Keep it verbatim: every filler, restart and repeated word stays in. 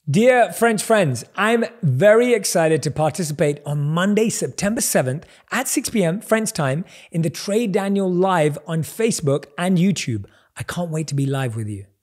Dear French friends, I'm very excited to participate on Monday, September seventh at six p.m. French time in the Trey Daniel Live on Facebook and YouTube. I can't wait to be live with you.